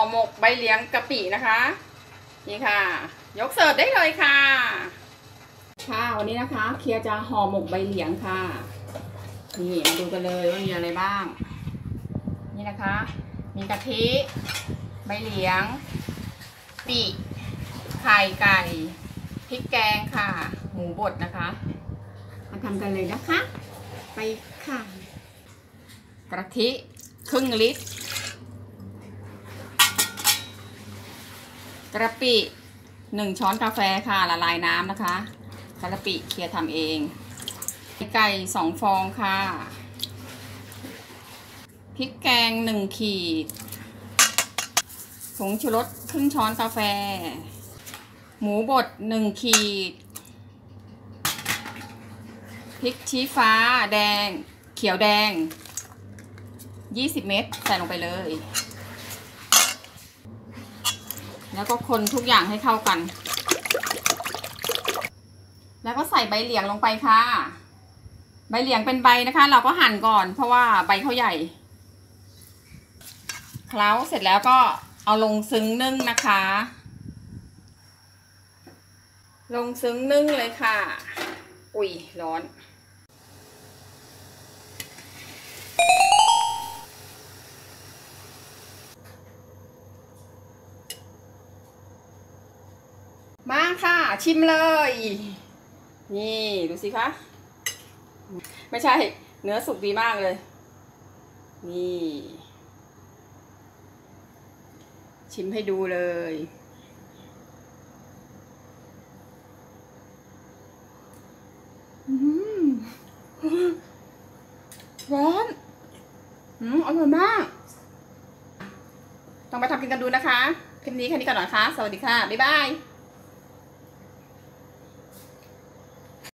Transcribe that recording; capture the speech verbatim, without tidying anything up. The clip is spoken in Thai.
ห่อหมกใบเหลียงกะปินะคะนี่ค่ะยกเสิร์ฟได้เลยค่ะค่ะวันนี้นะคะเคียร์จะห่อหมกใบเหลียงค่ะนี่มาดูกันเลยว่ามีอะไรบ้างนี่นะคะมีกะทิใบเหลียงปีไข่ไก่พริกแกงค่ะหมูบดนะคะมาทำกันเลยนะคะไปค่ะกะทิครึ่งลิตรกะปิหนึ่งช้อนกาแฟค่ะละลายน้ำนะคะกะปิเคียร์ทำเองไก่สองฟองค่ะพริกแกงหนึ่งขีดผงชูรสครึ่งช้อนกาแฟหมูบดหนึ่งขีดพริกชี้ฟ้าแดงเขียวแดงยี่สิบเม็ดใส่ลงไปเลยแล้วก็คนทุกอย่างให้เข้ากันแล้วก็ใส่ใบเหลียงลงไปค่ะใบเหลียงเป็นใบนะคะเราก็หั่นก่อนเพราะว่าใบเขาใหญ่เคล้าเสร็จแล้วก็เอาลงซึ้งนึ่งนะคะลงซึ้งนึ่งเลยค่ะอุ๊ยร้อนมาค่ะชิมเลยนี่ดูสิคะไม่ใช่เนื้อสุกดีมากเลยนี่ชิมให้ดูเลยร้อนอืมอร่อยมากต้องไปทำกินกันดูนะคะคลิปนี้แค่นี้ก่อนนะคะสวัสดีค่ะบ๊ายบาย